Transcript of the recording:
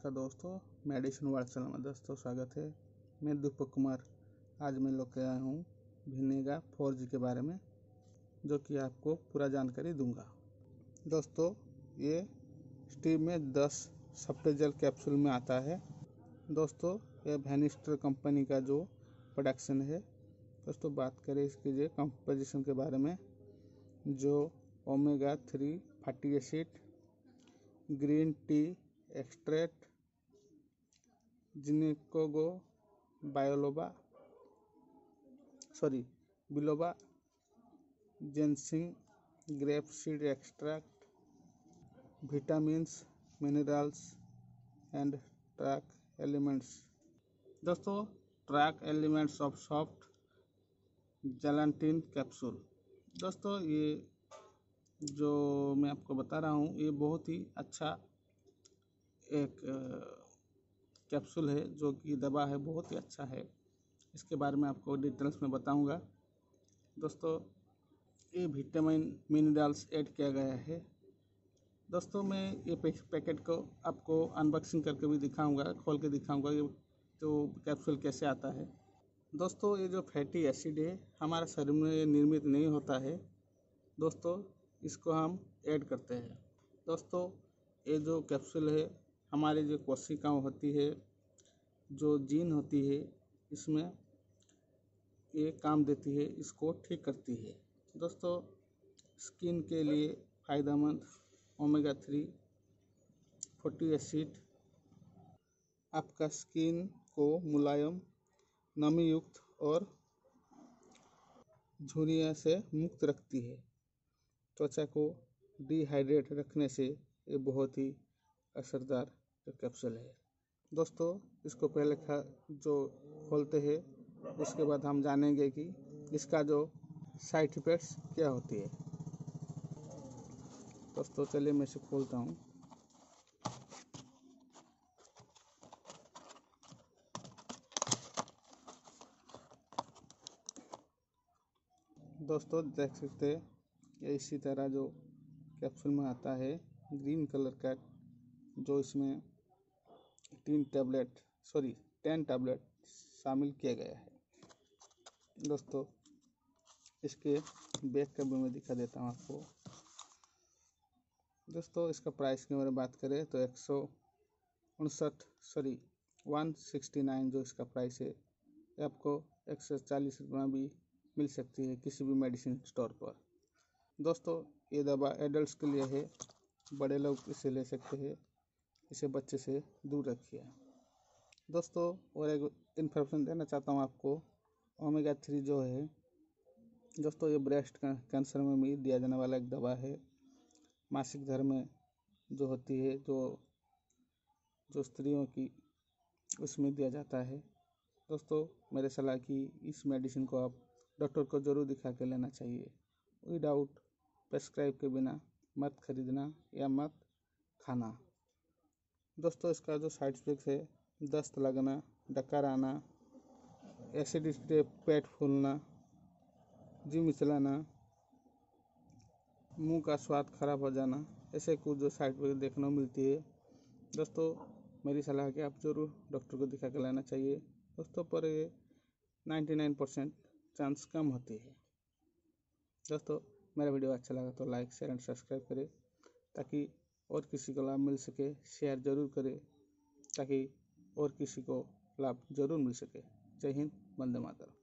नमस्कार दोस्तों, medicine world channel में दोस्तों स्वागत है। मैं दीपक कुमार आज मैं लेकर आया हूँ विनेगा 4G के बारे में, जो कि आपको पूरा जानकारी दूंगा। दोस्तों ये स्टीम में 10 सप्टेजल कैप्सूल में आता है। दोस्तों यह वैनिस्टर कंपनी का जो प्रोडक्शन है। दोस्तों बात करें इसके जो कंपोजिशन के बारे में, जो omega 3 fatty acid, green tea extract, ginkgo biloba, ginseng, grape seed extract, vitamins, minerals and trace elements. दोस्तों trace elements of soft gelatin capsule. दोस्तों ये जो मैं आपको बता रहा हूँ ये बहुत ही अच्छा एक कैप्सूल है, जो कि दवा है, बहुत ही अच्छा है। इसके बारे में आपको डिटेल्स में बताऊंगा। दोस्तों ये विटामिन मिनरल्स ऐड किया गया है। दोस्तों मैं ये पैकेट को आपको अनबॉक्सिंग करके भी दिखाऊंगा, खोल के दिखाऊंगा ये तो कैप्सूल कैसे आता है। दोस्तों ये जो फैटी एसिड है हमारे शरीर में निर्मित नहीं होता है। दोस्तों इसको हम ऐड करते हैं। दोस्तों ये जो कैप्सूल है हमारी जो कोशिकाएं होती है, जो जीन होती है, इसमें ये काम देती है, इसको ठीक करती है। दोस्तों स्किन के लिए फ़ायदेमंद ओमेगा 3 फैटी एसिड आपका स्किन को मुलायम, नमी युक्त और झुर्रियों से मुक्त रखती है। त्वचा को डिहाइड्रेट रखने से ये बहुत ही असरदार कैप्सूल है। दोस्तों इसको पहले जो खोलते हैं उसके बाद हम जानेंगे कि इसका जो साइड इफेक्ट्स क्या होती है। दोस्तों चलिए मैं इसे खोलता हूँ। दोस्तों देख सकते हैं ये इसी तरह जो कैप्सूल में आता है, ग्रीन कलर का, जो इसमें 10 टैबलेट शामिल किया गया है। दोस्तों इसके बैक का भी मैं दिखा देता हूँ आपको। दोस्तों इसका प्राइस की बारे में बात करें तो 169 जो इसका प्राइस है, आपको 140 रुपये में भी मिल सकती है किसी भी मेडिसिन स्टोर पर। दोस्तों ये दवा एडल्ट्स के लिए है, बड़े लोग इसे ले सकते हैं, इसे बच्चे से दूर रखिए। दोस्तों और एक इन्फॉर्मेशन देना चाहता हूँ आपको, ओमेगा 3 जो है दोस्तों ये ब्रेस्ट कैंसर में भी दिया जाने वाला एक दवा है। मासिक धर्म में जो होती है, जो स्त्रियों की, उसमें दिया जाता है। दोस्तों मेरे सलाह की इस मेडिसिन को आप डॉक्टर को ज़रूर दिखा के लेना चाहिए। विदाउट प्रेस्क्राइब के बिना मत खरीदना या मत खाना। दोस्तों इसका जो साइड इफेक्ट है, दस्त लगना, डकार आना, एसिडिटी, पेट फूलना, जी मिचलाना, मुंह का स्वाद खराब हो जाना, ऐसे कुछ जो साइड इफेक्ट देखने को मिलती है। दोस्तों मेरी सलाह है कि आप जरूर डॉक्टर को दिखा के लाना चाहिए। दोस्तों पर ये 99% चांस कम होती है। दोस्तों मेरा वीडियो अच्छा लगा तो लाइक, शेयर एंड सब्सक्राइब करें, ताकि और किसी को लाभ मिल सके। शेयर जरूर करें ताकि और किसी को लाभ जरूर मिल सके। जय हिंद, वंदे मातरम।